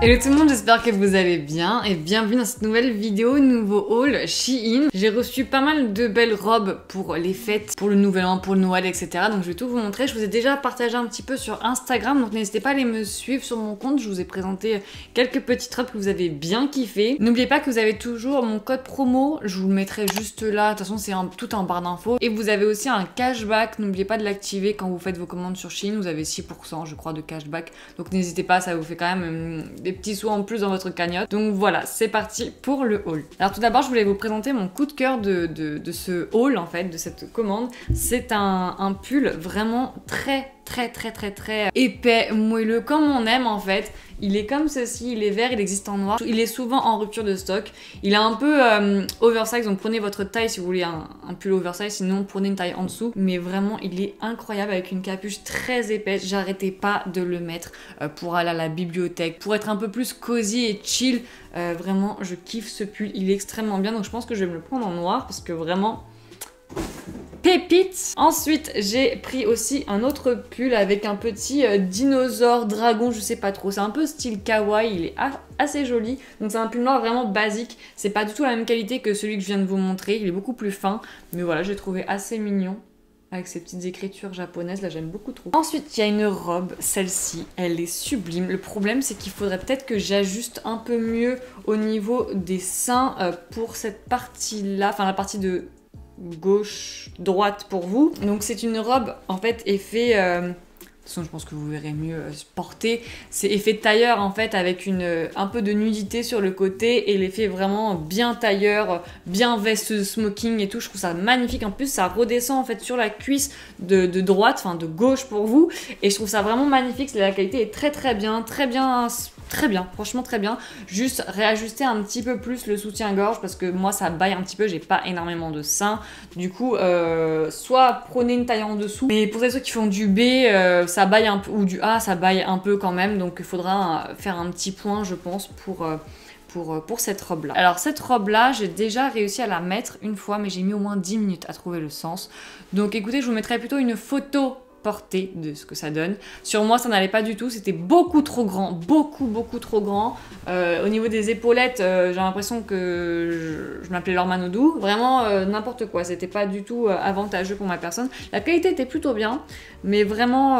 Hello tout le monde, j'espère que vous allez bien et bienvenue dans cette nouvelle vidéo, nouveau haul Shein. J'ai reçu pas mal de belles robes pour les fêtes, pour le nouvel an, pour le Noël, etc. Donc je vais tout vous montrer. Je vous ai déjà partagé un petit peu sur Instagram, donc n'hésitez pas à aller me suivre sur mon compte. Je vous ai présenté quelques petites robes que vous avez bien kiffé. N'oubliez pas que vous avez toujours mon code promo, je vous le mettrai juste là. De toute façon c'est tout en barre d'infos. Et vous avez aussi un cashback, n'oubliez pas de l'activer quand vous faites vos commandes sur Shein. Vous avez 6% je crois de cashback, donc n'hésitez pas, ça vous fait quand même des petits sous en plus dans votre cagnotte. Donc voilà, c'est parti pour le haul. Alors tout d'abord, je voulais vous présenter mon coup de cœur de ce haul en fait, de cette commande. C'est un pull vraiment très épais, moelleux, comme on aime en fait. Il est comme ceci, il est vert, il existe en noir. Il est souvent en rupture de stock. Il est un peu oversize, donc prenez votre taille si vous voulez un pull oversize, sinon prenez une taille en dessous. Mais vraiment, il est incroyable avec une capuche très épaisse. J'arrêtais pas de le mettre pour aller à la bibliothèque, pour être un peu plus cosy et chill. Vraiment, je kiffe ce pull, il est extrêmement bien. Donc je pense que je vais me le prendre en noir parce que vraiment... pépite. Ensuite, j'ai pris aussi un autre pull avec un petit dinosaure, dragon, je sais pas trop. C'est un peu style kawaii, il est assez joli. Donc c'est un pull noir vraiment basique. C'est pas du tout la même qualité que celui que je viens de vous montrer. Il est beaucoup plus fin. Mais voilà, j'ai trouvé assez mignon. Avec ces petites écritures japonaises, là j'aime beaucoup trop. Ensuite, il y a une robe, celle-ci, elle est sublime. Le problème, c'est qu'il faudrait peut-être que j'ajuste un peu mieux au niveau des seins pour cette partie-là, enfin la partie de gauche, droite pour vous. Donc c'est une robe en fait effet... de toute façon, je pense que vous verrez mieux porter. C'est effet tailleur en fait avec un peu de nudité sur le côté et l'effet vraiment bien tailleur, bien veste smoking et tout. Je trouve ça magnifique. En plus, ça redescend en fait sur la cuisse de droite, enfin de gauche pour vous. Et je trouve ça vraiment magnifique. La qualité est très bien, franchement très bien. Juste réajuster un petit peu plus le soutien-gorge parce que moi ça baille un petit peu, j'ai pas énormément de seins. Du coup, soit prenez une taille en dessous. Mais pour ceux qui font du B, ça baille un peu, ou du A, ça baille un peu quand même, donc il faudra faire un petit point, je pense, pour cette robe-là. Alors cette robe-là, j'ai déjà réussi à la mettre une fois, mais j'ai mis au moins 10 minutes à trouver le sens. Donc écoutez, je vous mettrai plutôt une photo portée de ce que ça donne. Sur moi, ça n'allait pas du tout, c'était beaucoup trop grand, beaucoup trop grand. Au niveau des épaulettes, j'ai l'impression que je m'appelais Laure Manodou. Vraiment n'importe quoi, c'était pas du tout avantageux pour ma personne. La qualité était plutôt bien, mais vraiment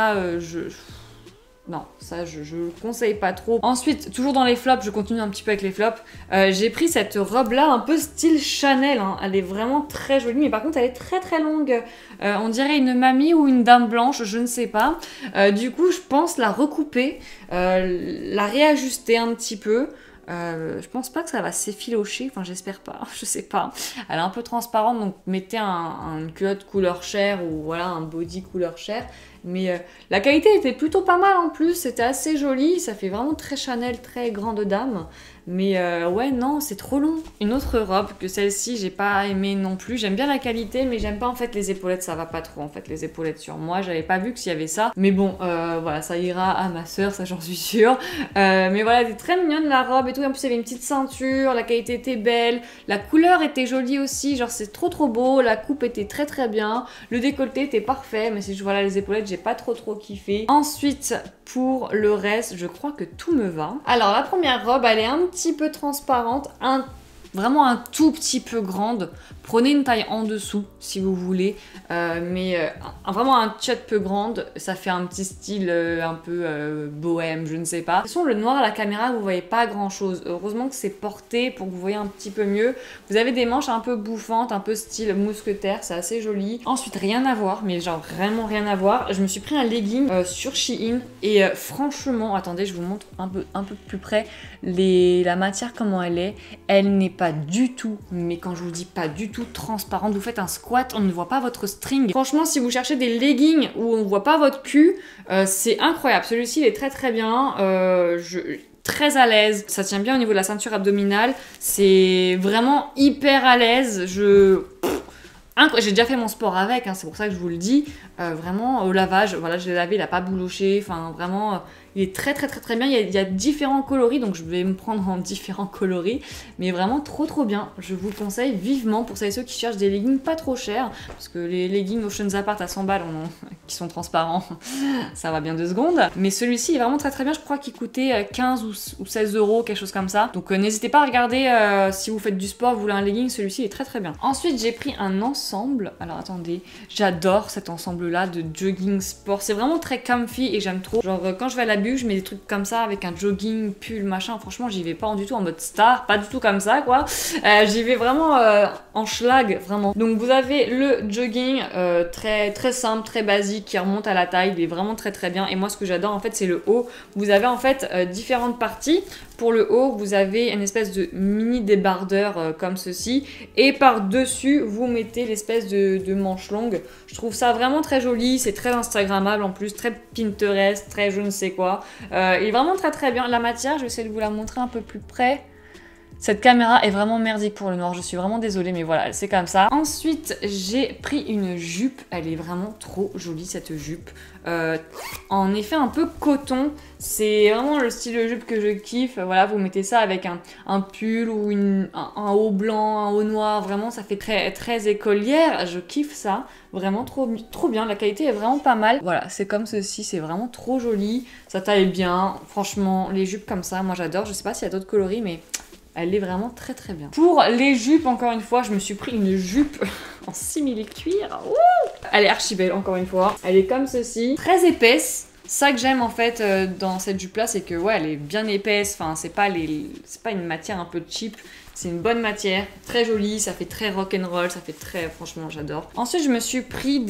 non, ça je conseille pas trop. Ensuite, toujours dans les flops, je continue un petit peu avec les flops. J'ai pris cette robe là un peu style Chanel, hein. Elle est vraiment très jolie, mais par contre elle est très longue. On dirait une mamie ou une dame blanche, je ne sais pas. Du coup, je pense la recouper, la réajuster un petit peu. Je pense pas que ça va s'effilocher, enfin j'espère pas, je sais pas. Elle est un peu transparente, donc mettez une culotte couleur chair ou voilà un body couleur chair. Mais la qualité était plutôt pas mal en plus, c'était assez joli, ça fait vraiment très Chanel, très grande dame. Mais ouais, non, c'est trop long. Une autre robe que celle-ci, j'ai pas aimé non plus. J'aime bien la qualité, mais j'aime pas en fait les épaulettes, ça va pas trop en fait, les épaulettes sur moi. J'avais pas vu qu'il y avait ça. Mais bon, voilà, ça ira à ma soeur, ça j'en suis sûre. Mais voilà, elle était très mignonne la robe et tout. En plus, il y avait une petite ceinture, la qualité était belle. La couleur était jolie aussi, genre c'est trop beau. La coupe était très bien. Le décolleté était parfait, mais si je vois là les épaulettes, j'ai pas trop kiffé. Ensuite, pour le reste, je crois que tout me va. Alors, la première robe, elle est un petit peu transparente, vraiment un tout petit peu grande. Prenez une taille en dessous si vous voulez, mais vraiment un tchot peu grande, ça fait un petit style un peu bohème, je ne sais pas. De toute façon, le noir à la caméra, vous voyez pas grand chose. Heureusement que c'est porté pour que vous voyez un petit peu mieux. Vous avez des manches un peu bouffantes, un peu style mousquetaire, c'est assez joli. Ensuite, rien à voir, mais genre vraiment rien à voir. Je me suis pris un legging sur Shein et franchement, attendez, je vous montre un peu plus près la matière comment elle est. Elle n'est pas du tout, mais quand je vous dis pas du tout transparente, vous faites un squat, on ne voit pas votre string. Franchement, si vous cherchez des leggings où on voit pas votre cul, c'est incroyable. Celui-ci, il est très bien. Très à l'aise, ça tient bien au niveau de la ceinture abdominale, c'est vraiment hyper à l'aise. J'ai déjà fait mon sport avec, hein, c'est pour ça que je vous le dis. Vraiment, au lavage, voilà, je l'ai lavé, il n'a pas bouloché. Enfin, vraiment, Il est très bien, il y a différents coloris, donc je vais me prendre en différents coloris, mais vraiment trop bien. Je vous le conseille vivement pour celles et ceux qui cherchent des leggings pas trop chers, parce que les leggings Oceans Apart à 100 balles, qui sont transparents, ça va bien 2 secondes. Mais celui-ci est vraiment très bien, je crois qu'il coûtait 15 ou 16 euros, quelque chose comme ça. Donc n'hésitez pas à regarder si vous faites du sport, vous voulez un legging, celui-ci est très bien. Ensuite j'ai pris un ensemble, alors attendez, j'adore cet ensemble-là de jogging sport, c'est vraiment très comfy et j'aime trop. Genre quand je vais à la je mets des trucs comme ça avec un jogging, pull, machin. Franchement, j'y vais pas du tout en mode star, pas du tout comme ça, quoi. J'y vais vraiment en schlag, vraiment. Donc vous avez le jogging très simple, très basique, qui remonte à la taille. Il est vraiment très bien. Et moi, ce que j'adore, en fait, c'est le haut. Vous avez en fait différentes parties. Pour le haut, vous avez une espèce de mini débardeur comme ceci. Et par-dessus, vous mettez l'espèce de manche longue. Je trouve ça vraiment très joli. C'est très instagrammable en plus, très Pinterest, très je ne sais quoi. Il est vraiment très bien. La matière, je vais essayer de vous la montrer un peu plus près. Cette caméra est vraiment merdique pour le noir, je suis vraiment désolée, mais voilà, c'est comme ça. Ensuite, j'ai pris une jupe, elle est vraiment trop jolie cette jupe. En effet, un peu coton, c'est vraiment le style de jupe que je kiffe. Voilà, vous mettez ça avec un pull ou un haut blanc, un haut noir, vraiment ça fait très écolière, je kiffe ça. Vraiment trop bien, la qualité est vraiment pas mal. Voilà, c'est comme ceci, c'est vraiment trop joli, ça taille bien. Franchement, les jupes comme ça, moi j'adore, je sais pas s'il y a d'autres coloris, mais... elle est vraiment très bien. Pour les jupes, encore une fois, je me suis pris une jupe en simili-cuir. Elle est archi belle, encore une fois. Elle est comme ceci, très épaisse. Ça que j'aime en fait dans cette jupe là, c'est que ouais, elle est bien épaisse. Enfin, c'est pas une matière un peu cheap. C'est une bonne matière, très jolie, ça fait très rock'n'roll, ça fait très... franchement, j'adore. Ensuite, je me suis pris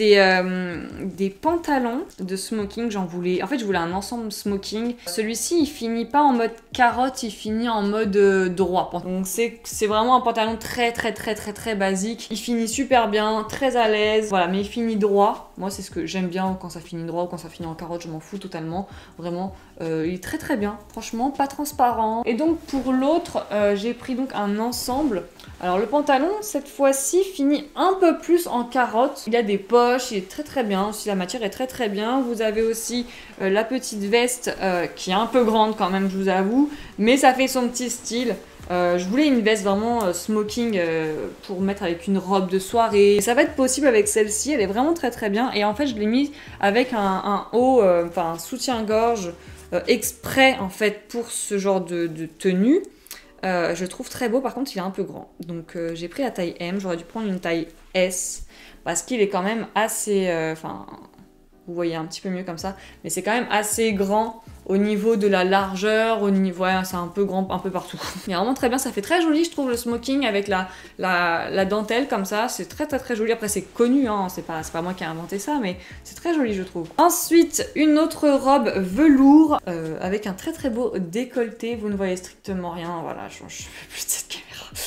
des pantalons de smoking, j'en voulais... en fait, je voulais un ensemble smoking. Celui-ci, il finit pas en mode carotte, il finit en mode droit. Donc, c'est vraiment un pantalon très basique. Il finit super bien, très à l'aise, voilà, mais il finit droit. Moi, c'est ce que j'aime bien quand ça finit droit ou quand ça finit en carotte, je m'en fous totalement. Vraiment, il est très bien, franchement, pas transparent. Et donc, pour l'autre, j'ai pris donc un ensemble. Alors le pantalon cette fois-ci finit un peu plus en carotte. Il a des poches, il est très bien. Aussi la matière est très bien. Vous avez aussi la petite veste qui est un peu grande quand même, je vous avoue, mais ça fait son petit style. Je voulais une veste vraiment smoking pour mettre avec une robe de soirée. Ça va être possible avec celle-ci, elle est vraiment très bien. Et en fait je l'ai mise avec un haut, enfin un soutien-gorge exprès en fait pour ce genre de tenue. Je le trouve très beau, par contre il est un peu grand. Donc j'ai pris la taille M, j'aurais dû prendre une taille S parce qu'il est quand même assez... enfin, vous voyez un petit peu mieux comme ça, mais c'est quand même assez grand au niveau de la largeur, au niveau... ouais, c'est un peu grand un peu partout. Mais vraiment très bien, ça fait très joli, je trouve, le smoking avec la dentelle comme ça, c'est très joli. Après c'est connu, hein, c'est pas moi qui ai inventé ça, mais c'est très joli je trouve. Ensuite, une autre robe velours avec un très beau décolleté, vous ne voyez strictement rien, voilà, je fais plus de cette caméra.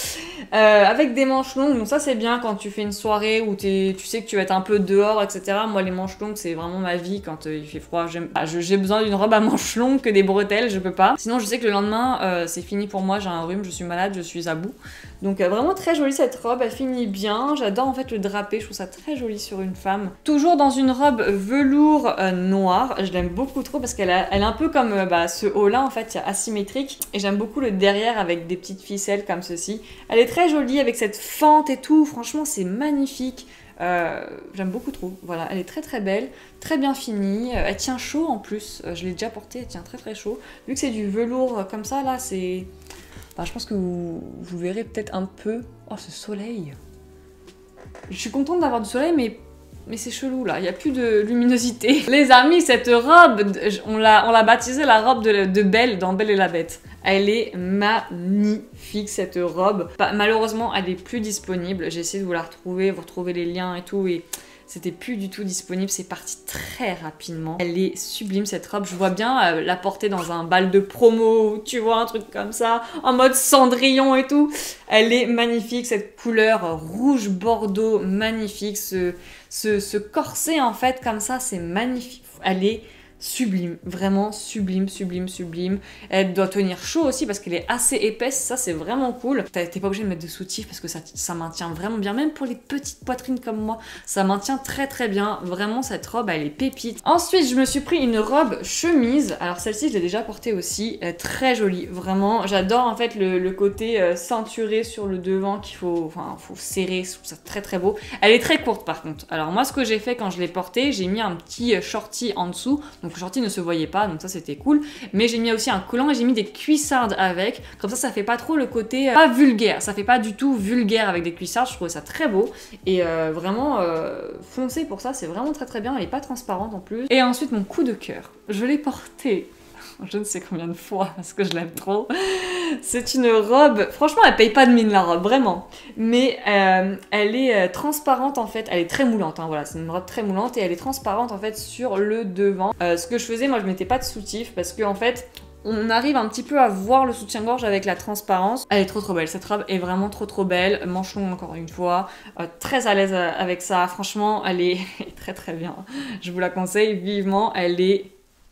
Avec des manches longues, donc ça c'est bien quand tu fais une soirée où tu sais que tu vas être un peu dehors, etc. Moi les manches longues c'est vraiment ma vie quand il fait froid, j'ai besoin d'une robe à manches longues que des bretelles, je peux pas. Sinon je sais que le lendemain c'est fini pour moi, j'ai un rhume, je suis malade, je suis à bout. Donc vraiment très jolie cette robe, elle finit bien, j'adore en fait le drapé, je trouve ça très joli sur une femme. Toujours dans une robe velours noire, je l'aime beaucoup trop parce qu'elle est un peu comme ce haut là en fait, asymétrique, et j'aime beaucoup le derrière avec des petites ficelles comme ceci. Elle est très jolie avec cette fente et tout, franchement c'est magnifique. J'aime beaucoup trop, voilà, elle est très belle, très bien finie, elle tient chaud en plus, je l'ai déjà portée, elle tient très chaud. Vu que c'est du velours comme ça là, c'est... enfin, je pense que vous verrez peut-être un peu... oh ce soleil. Je suis contente d'avoir du soleil mais c'est chelou là, il n'y a plus de luminosité. Les amis, cette robe, on l'a baptisée la robe de Belle dans Belle et la Bête. Elle est magnifique cette robe. Malheureusement, elle est plus disponible. J'ai essayé de vous la retrouver, vous retrouvez les liens et tout, et c'était plus du tout disponible. C'est parti très rapidement. Elle est sublime cette robe. Je vois bien la porter dans un bal de promo, tu vois, un truc comme ça, en mode Cendrillon et tout. Elle est magnifique, cette couleur rouge bordeaux, magnifique. Ce corset en fait comme ça, c'est magnifique. Elle est sublime, vraiment sublime, sublime, sublime. Elle doit tenir chaud aussi parce qu'elle est assez épaisse, ça c'est vraiment cool. T'es pas obligé de mettre de soutif parce que ça maintient vraiment bien, même pour les petites poitrines comme moi, ça maintient très très bien. Vraiment cette robe elle est pépite. Ensuite je me suis pris une robe chemise, alors celle-ci je l'ai déjà portée aussi, très jolie, vraiment. J'adore en fait le côté ceinturé sur le devant qu'il faut serrer, je trouve ça très très beau. Elle est très courte par contre. Alors moi ce que j'ai fait quand je l'ai portée, j'ai mis un petit shorty en dessous, donc le shorty ne se voyait pas, donc ça c'était cool. Mais j'ai mis aussi un collant et j'ai mis des cuissardes avec, comme ça fait pas trop le côté pas vulgaire, ça fait pas du tout vulgaire avec des cuissardes, je trouvais ça très beau. Et vraiment foncez pour ça, c'est vraiment très très bien, elle est pas transparente en plus. Et ensuite mon coup de cœur, je l'ai porté je ne sais combien de fois parce que je l'aime trop. C'est une robe, franchement elle paye pas de mine la robe, vraiment. Mais elle est transparente en fait, elle est très moulante, hein, voilà, c'est une robe très moulante et elle est transparente en fait sur le devant. Ce que je faisais, moi je mettais pas de soutif parce que en fait, on arrive un petit peu à voir le soutien-gorge avec la transparence. Elle est trop belle, cette robe est vraiment trop belle. Manche longue encore une fois, très à l'aise avec ça. Franchement, elle est très très bien. Je vous la conseille vivement, elle est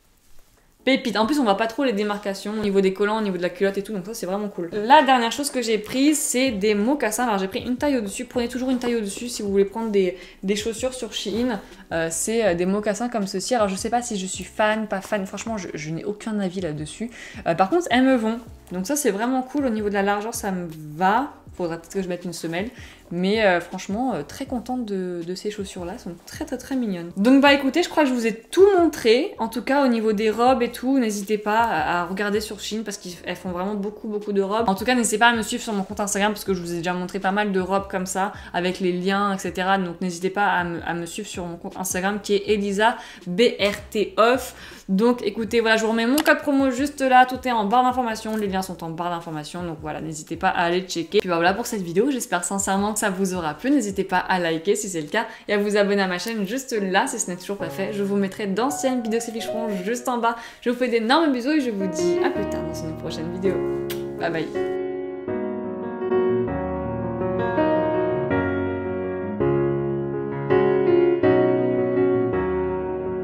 pépite. En plus, on voit pas trop les démarcations au niveau des collants, au niveau de la culotte et tout, donc ça c'est vraiment cool. La dernière chose que j'ai prise, c'est des mocassins. Alors j'ai pris une taille au-dessus, prenez toujours une taille au-dessus si vous voulez prendre des chaussures sur Shein. C'est des mocassins comme ceci. Alors je sais pas si je suis fan, pas fan, franchement je n'ai aucun avis là-dessus. Par contre, elles me vont. Donc ça c'est vraiment cool, au niveau de la largeur ça me va. Faudra peut-être que je mette une semelle. Mais franchement, très contente de ces chaussures-là, elles sont très mignonnes. Donc bah écoutez, je crois que je vous ai tout montré, en tout cas au niveau des robes et tout, n'hésitez pas à regarder sur Shein parce qu'elles font vraiment beaucoup de robes. En tout cas, n'hésitez pas à me suivre sur mon compte Instagram parce que je vous ai déjà montré pas mal de robes comme ça, avec les liens, etc. Donc n'hésitez pas à me suivre sur mon compte Instagram qui est Elisa BRToff. Donc écoutez, voilà, je vous remets mon code promo juste là, tout est en barre d'informations, les liens sont en barre d'informations, donc voilà, n'hésitez pas à aller checker. Puis bah, voilà pour cette vidéo, j'espère sincèrement que ça vous aura plu, n'hésitez pas à liker si c'est le cas et à vous abonner à ma chaîne juste là si ce n'est toujours pas fait. Je vous mettrai d'anciennes vidéos qui afficheront juste en bas. Je vous fais d'énormes bisous et je vous dis à plus tard dans une prochaine vidéo. Bye bye.